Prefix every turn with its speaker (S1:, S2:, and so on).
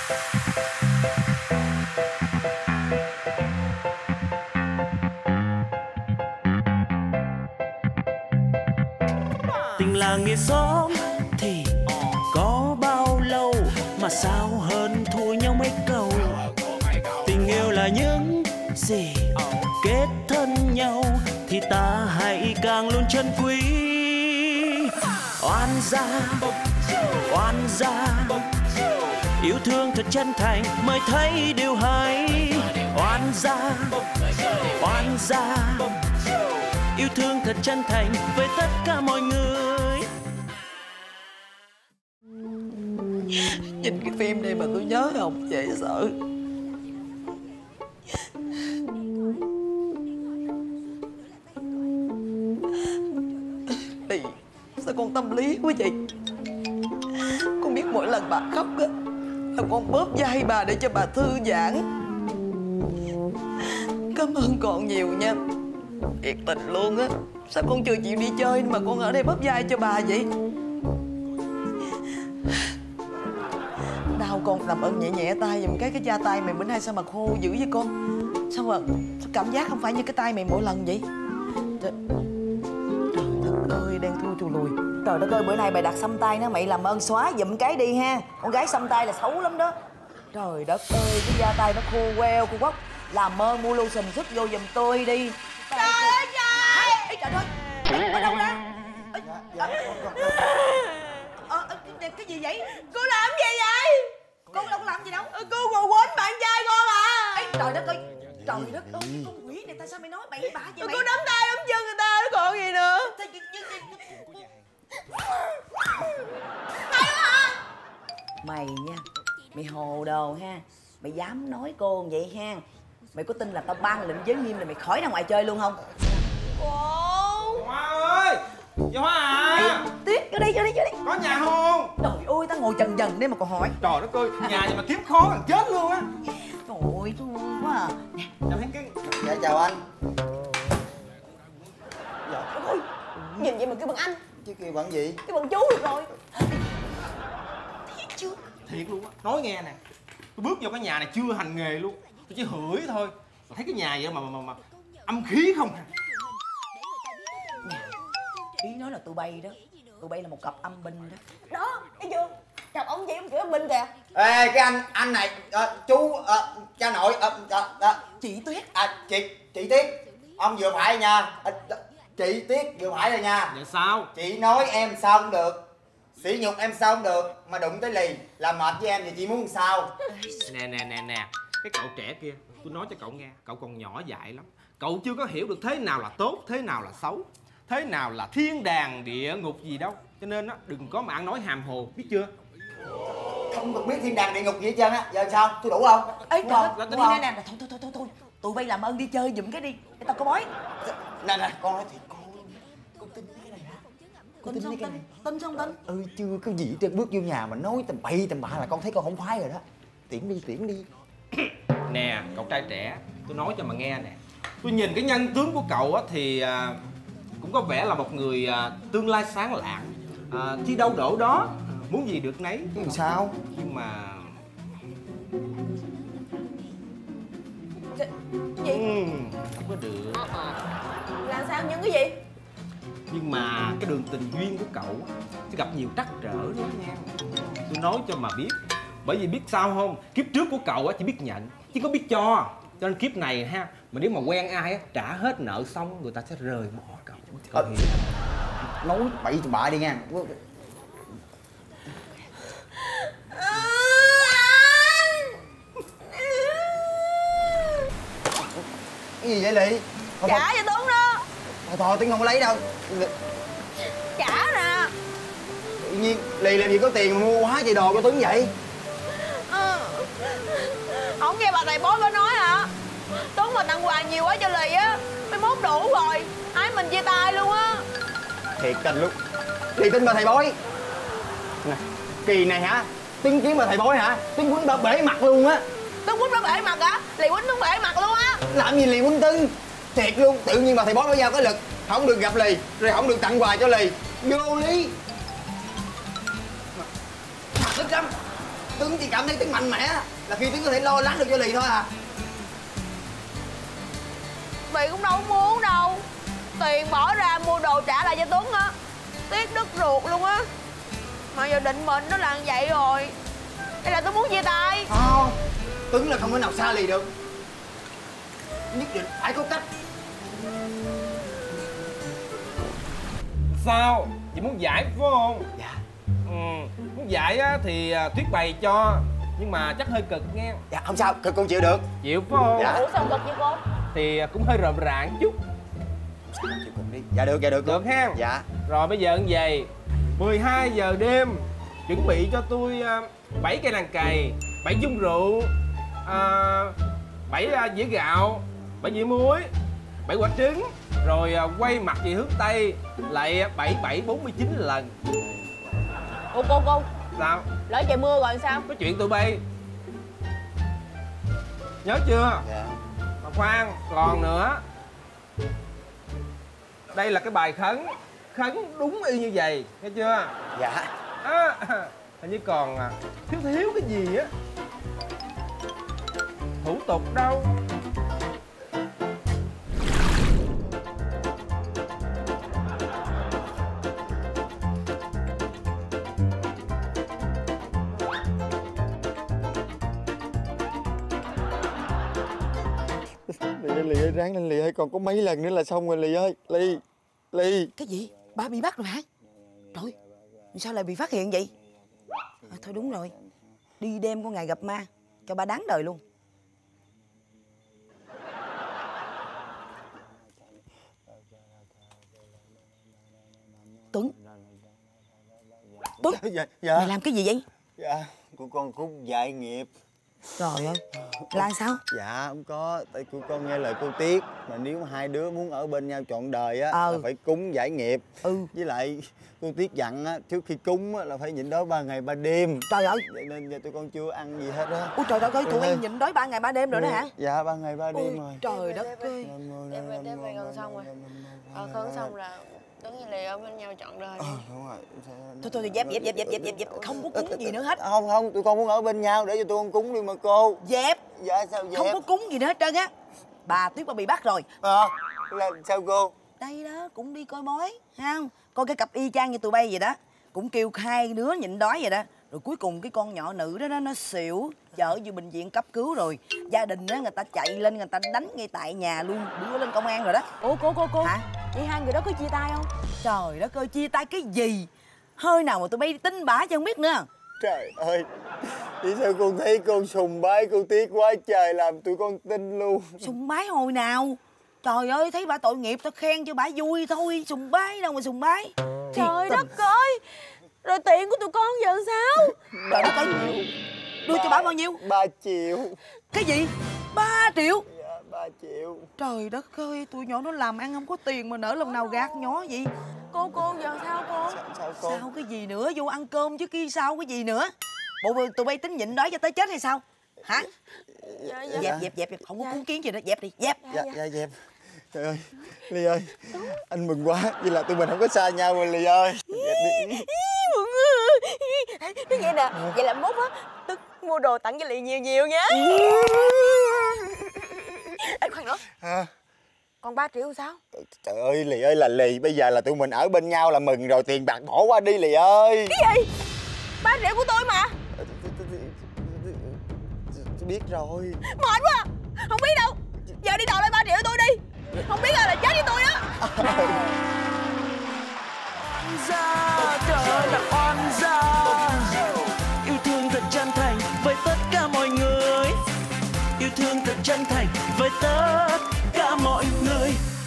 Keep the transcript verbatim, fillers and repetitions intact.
S1: Tình làng nghĩa xóm thì có bao lâu mà sao hơn thua nhau mấy câu. Tình yêu là những gì kết thân nhau thì ta hãy càng luôn trân quý. Oan gia, oan gia, yêu thương thật chân thành mới thấy điều hay. Oan gia, oan gia, yêu thương thật chân thành với tất cả mọi người.
S2: Nhìn cái phim này mà tôi nhớ Hồng dễ sợ. Thì sao con tâm lý quá vậy? Con biết mỗi lần bà khóc á là con bóp vai bà để cho bà thư giãn. Cảm ơn con nhiều nha. Thiệt tình luôn á. Sao con chưa chịu đi chơi mà con ở đây bóp vai cho bà vậy? Đau con làm ơn nhẹ nhẹ tay giùm cái cái da tay mày bữa nay sao mà khô dữ với con? Sao mà sao cảm giác không phải như cái tay mày mỗi lần vậy? Trời, trời đất ơi, đang thui thù lùi. Trời đất ơi, bữa nay mày đặt xăm tay nó, mày làm ơn xóa giùm cái đi ha. Con gái xăm tay là xấu lắm đó. Trời đất ơi, cái da tay nó khô queo khô quóc. Làm ơn mua lotion sức vô giùm tôi đi.
S3: Trời ơi trời!
S2: Ê, trời ơi! Ở đâu ra? Ê, dạ, ờ, ờ, cái gì vậy?
S3: Cô làm gì vậy?
S2: Con đâu có làm gì đâu.
S3: Cô vừa quýnh bạn trai con à.
S2: Ê, trời đất ơi! Trời đất ơi, cái con quỷ này tại sao mày nói bậy bạ vậy mày?
S3: Cô đấm tay đấm chân người ta nó còn gì nữa.
S2: Hay quá hả? Mày nha, mày hồ đồ ha. Mày dám nói cô vậy ha? Mày có tin là tao ban lệnh giới nghiêm là mày khỏi ra ngoài chơi luôn không?
S3: Cô
S4: Hoa ơi! Chị Hoa à!
S2: Tuyết, vô đây, vô đây, vô đây.
S4: Có nhà không?
S2: Trời ơi, tao ngồi chần dần đây mà còn hỏi.
S4: Trời đất ơi, nhà gì mà kiếm khó là chết luôn á.
S2: Trời ơi, thương quá à. Nè,
S4: Chào Thiên Kiến.
S5: Dạ chào anh.
S3: Trời ơi, nhìn vậy mà kêu bằng anh,
S5: Chứ kêu bằng gì?
S3: kêu bằng chú được rồi.
S2: thiệt chưa?
S4: Thiệt luôn á. Nói nghe nè, tôi bước vô cái nhà này chưa hành nghề luôn, tôi chỉ hửi thôi. Tôi thấy cái nhà vậy mà mà mà, mà âm khí không à.
S2: Ý nói là tụi bay đó. Tụi bay là một cặp âm binh đó.
S3: Đó, thấy chưa? Chồng ông chị ông kiểu âm binh kìa.
S5: Ê cái anh anh này à, chú à, cha nội à, à, à,
S2: Chị Tuyết.
S5: à, chị chị Tuyết, ông vừa phải nha. À, chị Tuyết vừa phải rồi nha.
S4: Vậy sao?
S5: Chị nói em sao không được, sỉ nhục em sao không được, mà đụng tới lì làm mệt với em thì chị muốn sao?
S4: Nè nè nè nè, cái cậu trẻ kia, tôi nói cho cậu nghe, cậu còn nhỏ dại lắm. Cậu chưa có hiểu được thế nào là tốt, thế nào là xấu, thế nào là thiên đàng địa ngục gì đâu. Cho nên á, đừng có mà ăn nói hàm hồ, biết chưa?
S5: Không được biết thiên đàng địa ngục gì hết trơn á. Giờ sao, tôi đủ không?
S2: Ê,
S5: Đúng
S2: trời
S5: không?
S2: ơi,
S5: Đúng
S2: nè,
S5: không?
S2: nè, nè, thôi, thôi, thôi, thôi, thôi. Tụi bay làm ơn đi chơi giùm cái đi. Để tao có bói.
S5: Nè nè, con nói thiệt, con con tin mấy cái này hả? Con
S2: Tin
S5: tin mấy
S2: xong
S5: cái này?
S2: tin, tin xong tin.
S5: Ừ, chưa có gì hết trơn, bước vô nhà mà nói tầm bậy tầm bạ là con thấy con không khoái rồi đó. Tiễn đi, tiễn đi.
S4: Nè, cậu trai trẻ, tôi nói cho mà nghe nè. Tôi nhìn cái nhân tướng của cậu á thì à, cũng có vẻ là một người à, tương lai sáng lạng, à, chi đâu đổ đó, muốn gì được nấy.
S5: Làm sao?
S4: Nhưng mà
S3: Cái gì?
S4: ừ, không có được.
S3: Làm sao những cái gì?
S4: Nhưng mà cái đường tình duyên của cậu á, sẽ gặp nhiều trắc trở đó nha. Tôi nói cho mà biết. Bởi vì biết sao không? Kiếp trước của cậu á chỉ biết nhận, chứ có biết cho. Cho nên kiếp này ha, mà nếu mà quen ai á, trả hết nợ xong người ta sẽ rời bỏ cậu. Cậu hiểu không?
S5: Nói bậy tầm bạ đi nha. Cái gì vậy Lị? Thôi,
S3: Trả
S5: thôi,
S3: cho Tuấn đó.
S5: thôi, thôi Tuấn không có lấy đâu.
S3: Trả nè.
S5: Tự nhiên Lì làm gì có tiền mà mua quá trời đồ cho Tuấn vậy?
S3: Ừ. Không nghe bà thầy bói có nói hả? Tuấn mà tặng quà nhiều quá cho Lì á, mới mốt đủ rồi, hai mình chia tay luôn á.
S5: Thiệt tình luôn. Lì tin bà thầy bói. Nè, kỳ này hả? Tuấn kiếm bà thầy bói hả? Tuấn quýnh bà bể mặt luôn á.
S3: Tuấn quýnh nó bể mặt hả? Lì quýnh Tuấn bể mặt luôn á.
S5: Làm gì Lì quýnh Tuấn? Thiệt luôn, tự nhiên bà thầy bói mới giao cái lực không được gặp Lì, rồi không được tặng quà cho Lì. Vô lý. Mặt thích lắm. Tuấn chỉ cảm thấy Tuấn mạnh mẽ là khi Tuấn có thể lo lắng được cho Lì thôi à.
S3: Vì cũng đâu muốn đâu. Tiền bỏ ra mua đồ trả lại cho Tuấn á, tiếc đứt ruột luôn á. Mà giờ định mệnh nó là như vậy rồi, hay là tôi muốn chia tay?
S5: Không, Tuấn là không thể nào xa Lì được. Nhất định phải có cách.
S4: Sao? Chị muốn giải phải không?
S5: Dạ.
S4: Ừ, muốn giải á, thì Tuyết bày cho. Nhưng mà chắc hơi cực nghe.
S5: Dạ không sao, con chịu được.
S4: Chịu phải không?
S5: Dạ.
S3: Ủa sao cực vậy cô?
S4: Thì cũng hơi rợm rạng chút.
S5: Chịu cùng đi. Dạ được, dạ được.
S4: Được ha?
S5: Dạ.
S4: Rồi bây giờ như vậy, mười hai giờ đêm chuẩn bị cho tôi bảy cây đàn cày, bảy dung rượu, bảy dĩa gạo, bảy dĩa muối, bảy quả trứng. Rồi quay mặt về hướng Tây lại bảy bảy bốn mươi chín lần.
S3: Ủa cô cô,
S4: Sao?
S3: lỡ trời mưa rồi sao?
S4: Có chuyện tụi bay nhớ chưa?
S5: Dạ.
S4: Mà khoan, còn nữa. Đây là cái bài khấn. Khấn đúng y như vậy, nghe chưa?
S5: Dạ.
S4: À, hình như còn thiếu thiếu cái gì á. Thủ tục đâu.
S5: Lì ơi, Lì ơi, ráng lên Lì ơi, còn có mấy lần nữa là xong rồi Lì ơi. Lì, Lì.
S2: Cái gì? Ba bị bắt rồi hả? Trời, sao lại bị phát hiện vậy? À, thôi đúng rồi, đi đêm có ngày gặp ma, cho ba đáng đời luôn. Tuấn. Tuấn,
S5: Dạ, dạ.
S2: mày làm cái gì vậy?
S5: Dạ, của con Cúc giải nghiệp.
S2: Trời ơi, là sao?
S5: Dạ không có, tại của con nghe lời cô Tiết. Mà nếu hai đứa muốn ở bên nhau trọn đời á,
S2: ờ.
S5: là phải cúng giải nghiệp.
S2: Ừ.
S5: Với lại cô Tiết dặn á, trước khi cúng á, là phải nhịn đói ba ngày ba đêm.
S2: Trời ơi.
S5: Vậy nên giờ tụi con chưa ăn gì hết á.
S2: Ôi trời ơi, tụi em nhịn đói ba ngày ba đêm rồi đó hả?
S5: Dạ, ba ngày ba đêm
S2: Ôi,
S5: rồi.
S2: trời đất ơi.
S6: Đêm về đêm về gần xong rồi. Ờ khấn xong là Tuấn với Lì ở bên nhau trọn đời.
S5: Ờ, đúng rồi.
S2: Thôi thôi dẹp dẹp dẹp dẹp dẹp dẹp dẹp không có cúng gì nữa hết.
S5: Không không, tụi con muốn ở bên nhau để cho tụi con cúng đi mà cô.
S2: Dẹp.
S5: Dạ sao dẹp?
S2: Không có cúng gì nữa hết trơn á. Bà Tuyết bà bị bắt rồi.
S5: Ờ, là sao cô?
S2: Đây đó, cũng đi coi bói, ha không? Coi cái cặp y chang như tụi bay vậy đó. Cũng kêu hai đứa nhịn đói vậy đó. Rồi cuối cùng cái con nhỏ nữ đó, đó nó xỉu, chở vô bệnh viện cấp cứu rồi. Gia đình đó người ta chạy lên, người ta đánh ngay tại nhà luôn, đưa lên công an rồi đó.
S3: Ủa cô cô cô,
S2: Hả?
S3: vậy hai người đó có chia tay không?
S2: Trời đất ơi, chia tay cái gì? Hơi nào mà tụi bay tin bả chứ không biết nữa.
S5: Trời ơi, vì sao con thấy con sùng bái cô Tiết quá trời làm tụi con tin luôn.
S2: Sùng bái hồi nào? Trời ơi, thấy bả tội nghiệp tao khen cho bả vui thôi. Sùng bái đâu mà sùng bái.
S3: Trời đất ơi, rồi tiền của tụi con giờ sao?
S2: Trời đất ơi, đưa cho bả bao nhiêu?
S5: Ba triệu.
S2: Cái gì? Ba triệu?
S5: Dạ, ba triệu.
S2: Trời đất ơi, tụi nhỏ nó làm ăn không có tiền mà nỡ lần nào gạt nhỏ vậy.
S3: Cô cô giờ sao cô?
S5: Sao, sao cô?
S2: Sao cái gì nữa, vô ăn cơm chứ kia sao cái gì nữa. Bộ tụi bay tính nhịn đói cho tới chết hay sao? Hả?
S3: Dạ dạ.
S2: Dẹp dẹp dẹp, dẹp. Không có cúng kiến gì đó, dẹp đi, dẹp.
S5: Dạ, dạ dẹp. Trời ơi, Ly ơi, anh mừng quá, vậy là tụi mình không có xa nhau rồi Ly ơi. Dẹp đi.
S3: Nói vậy nè, vậy là mốt á, Tức mua đồ tặng cho Lì nhiều nhiều nha. Ê khoan nữa,
S5: Hả?
S3: còn ba triệu sao?
S5: Trời ơi, Lì ơi là Lì, bây giờ là tụi mình ở bên nhau là mừng rồi, tiền bạc bỏ qua đi Lì ơi.
S3: Cái gì? Ba triệu của tôi mà.
S5: Tôi biết rồi.
S3: Mệt quá, không biết đâu. Giờ đi đòi lại ba triệu tôi đi. Không biết là chết với tôi á.
S1: Oan gia, trời ơi là oan gia. Yêu thương thật chân thành với tất cả mọi người. Yêu thương thật chân thành với tất cả mọi người.